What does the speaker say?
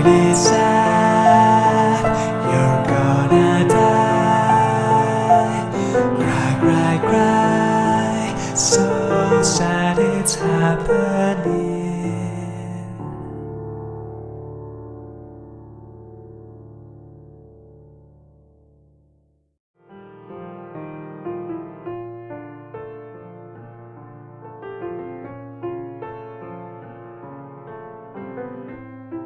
really sad, you're gonna die. Cry, cry, cry, so sad it's happening.